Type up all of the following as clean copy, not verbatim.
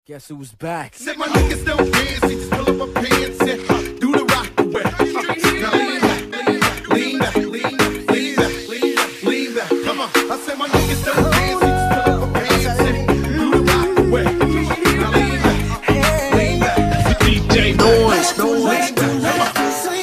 Guess who's back? Said my niggas don't dance, he just pull up my pants and do the rock away. Now lean back, lean back, lean back, lean back, lean back, lean back. Come on. I said my niggas don't dance, he just pull up my pants and do the rock away. Now lean back, DJ Noise, noise. Come on.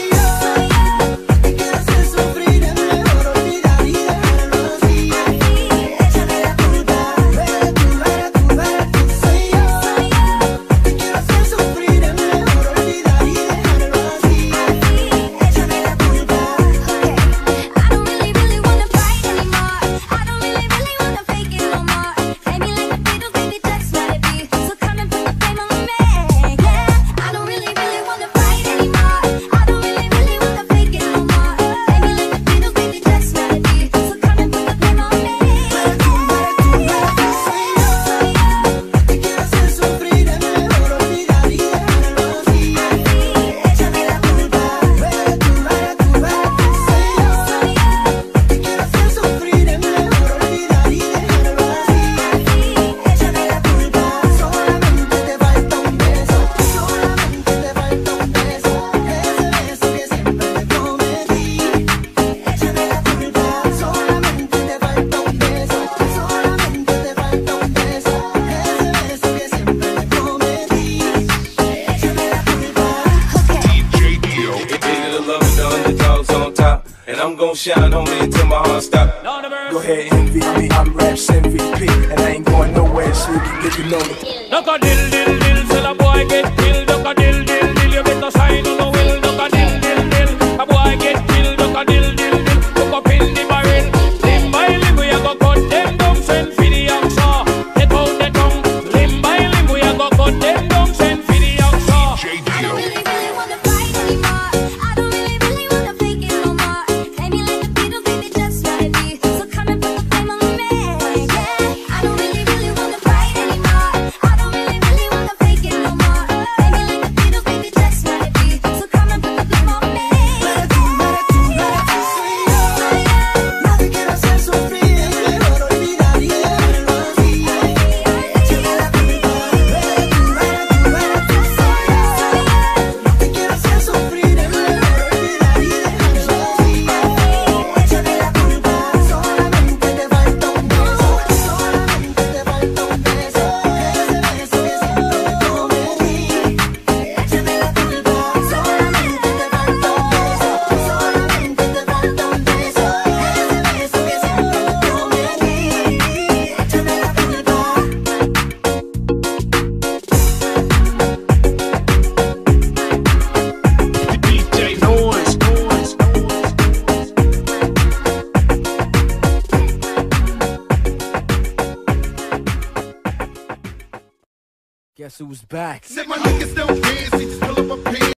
And I'm gon' shine, homie, until my heart stop. Go ahead, envy me, I'm Raps MVP. And I ain't going nowhere, so you can get to know me. Duck a dill, dill, dill, till a boy get killed. Duck a dill, dill, dill, you better shine on the will. Duck a dill, dill, dill, a boy get killed. Duck a dill, dill, dill, look up in the barrel. Limb by limb, we a go cut them down, send for the oxa. Take out the tongue. Limb by limb, we a go cut them down, send for the oxa. I don't really, really wanna fight anymore. I don't really, really wanna fake it no more. Play me like the Beatles, baby, just let it be. So come and put the flame on me, yeah. I don't really, really wanna fight anymore. I don't really, really wanna fake it no more. Play me like the Beatles, baby, just let it be. So come and put the flame on me. No te quiero hacer sufrir, es mejor olvidar y dejarlo así. Échame la culpa, no te quiero hacer sufrir, es mejor olvidar y dejarlo así. Échame la culpa, solamente te falta un beso, solamente te falta un beso, ese beso que siempre te prometí. Échame la culpa, solamente te falta un beso, solamente te falta un beso, ese beso que siempre te prometí. Échame la culpa. DJ Noise, noise. Guess who's back? Said my niggas don't dance, he just pull up my pants.